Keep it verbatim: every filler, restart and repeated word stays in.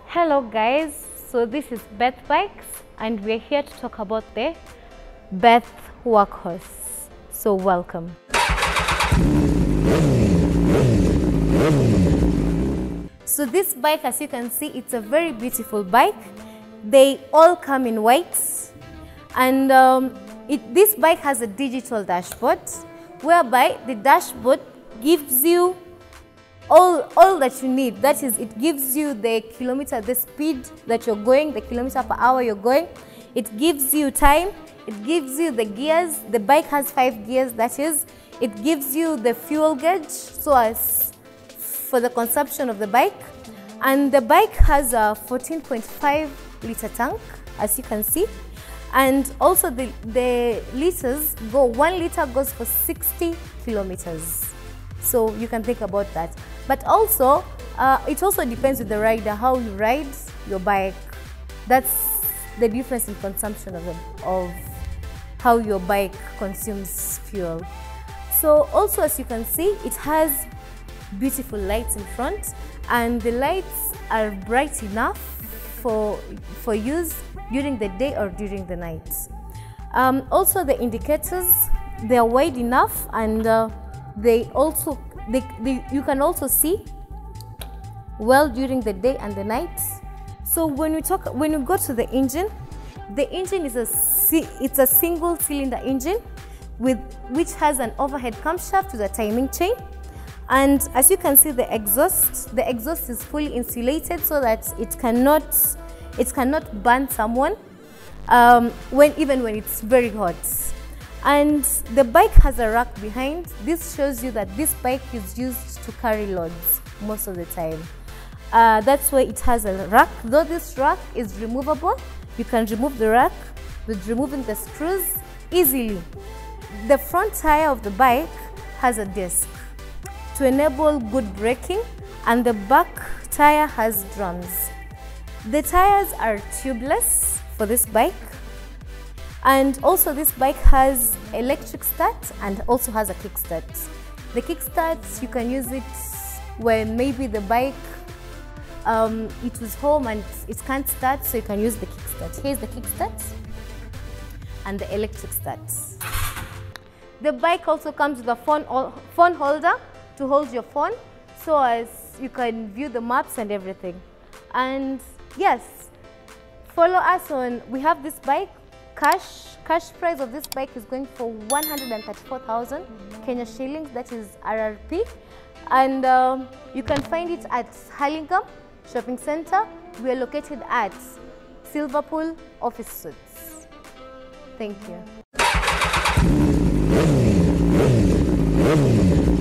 Hello guys, so this is Beth Bikes and we're here to talk about the Beth Workhorse. So welcome. So this bike, as you can see, it's a very beautiful bike. They all come in white, and um, it, this bike has a digital dashboard whereby the dashboard gives you all, all that you need. That is, it gives you the kilometer, the speed that you're going, the kilometer per hour you're going. It gives you time, it gives you the gears. The bike has five gears, that is, it gives you the fuel gauge, so as for the consumption of the bike. And the bike has a fourteen point five liter tank, as you can see. And also the, the liters go, one liter goes for sixty kilometers. So you can think about that. But also, uh, it also depends with the rider, how you ride your bike. That's the difference in consumption of, the, of how your bike consumes fuel. So also, as you can see, it has beautiful lights in front, and the lights are bright enough for, for use during the day or during the night. Um, also, the indicators, they are wide enough, and uh, they also they, they, you can also see well during the day and the night. So when we talk, when you go to the engine, the engine is a it's a single cylinder engine with which has an overhead camshaft with a timing chain. And as you can see, the exhaust, the exhaust is fully insulated so that it cannot, it cannot burn someone um, when, even when it's very hot. And the bike has a rack behind. This shows you that this bike is used to carry loads most of the time. Uh, that's why it has a rack. Though this rack is removable, you can remove the rack with removing the screws easily. The front tire of the bike has a disc to enable good braking, and the back tire has drums. The tires are tubeless for this bike, and also this bike has electric start and also has a kickstart. The kickstart, you can use it when maybe the bike um, it was home and it can't start, so you can use the kickstart. Here's the kickstart and the electric start. The bike also comes with a phone, phone holder to hold your phone, so as you can view the maps and everything. And yes, follow us on, we have this bike, cash, cash price of this bike is going for one hundred thirty-four thousand Kenya shillings, that is R R P. And um, you can find it at Hurlingham Shopping Center. We are located at Silverpool Office Suites. Thank you.